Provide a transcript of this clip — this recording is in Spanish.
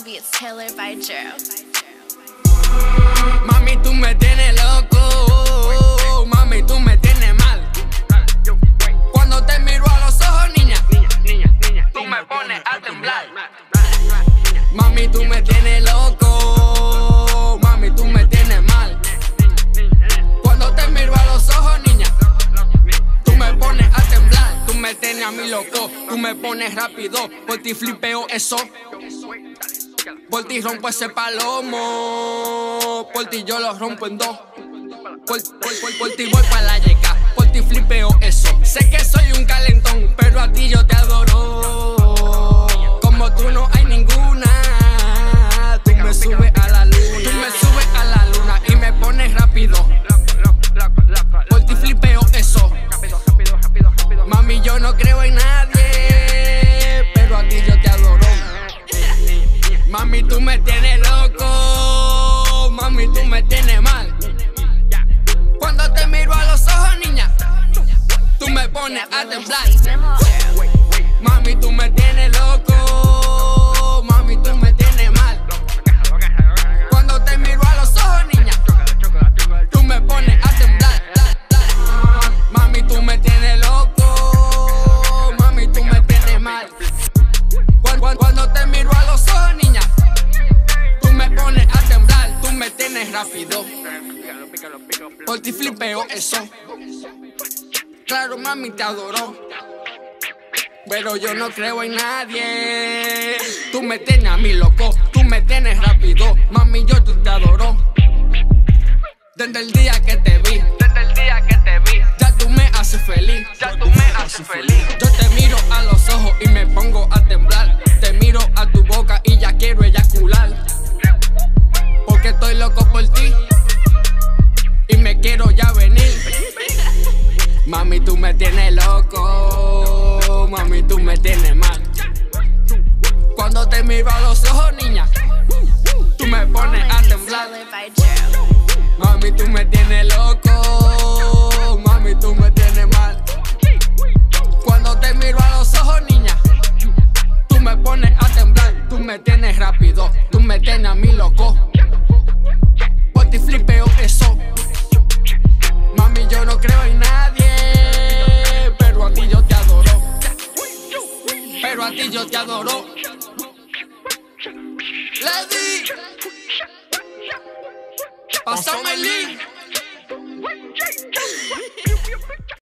Beats tailored by Jero. Mami, tú me tienes loco, mami, tú me tienes mal. Cuando te miro a los ojos, niña, tú me pones a temblar. Mami, tú me tienes loco, mami, tú me tienes mal. Cuando te miro a los ojos, niña, tú me pones a temblar. Tú me tienes a mí loco, tú me pones rápido, por ti flipeo eso. Por ti rompo ese palomo, por ti yo lo rompo en dos. Por ti voy pa' la yeca, por ti flipeo eso. Sé que soy un calentón, pero a ti yo te adoro. Como tú no hay ninguna. Tú me subes a la luna, tú me subes a la luna y me pones rápido. Por ti flipeo eso. Mami, yo no creo en nadie, pero a ti yo te adoro. Mami, tú me tienes loco, mami, tú me tienes mal. Cuando te miro a los ojos, niña, tú me pones a temblar. Mami, tú me tienes loco, mami, tú me tienes mal. Cuando te miro a los ojos, niña, tú me pones a temblar. Mami, tú me tienes loco, mami, tú me tienes mal. Cuando te miro a los ojos, niña, tú me pones a temblar. Tú me tienes rápido, por ti flipeo eso. Claro, mami, te adoro, pero yo no creo en nadie. Tú me tienes a mí loco, tú me tienes rápido. Mami, yo te adoro. Desde el día que te vi, ya tú me haces feliz, Yo te miro a los ojos y me pongo a temblar. Te miro a tu boca y ya quiero eyacular. Porque estoy loco por ti y me quiero ya venir. Mami, tú me tienes loco, mami, tú me tienes mal. Cuando te miro a los ojos, niña, tú me pones a temblar. Mami, tú me tienes loco, mami, tú me tienes mal. Cuando te miro a los ojos, niña, tú me pones a temblar. Tú me tienes rápido, tú me tienes a mí loco. Por ti flipeo eso. Mami, yo no creo en nadie, pero a ti yo te adoro. Pero a ti yo te adoro.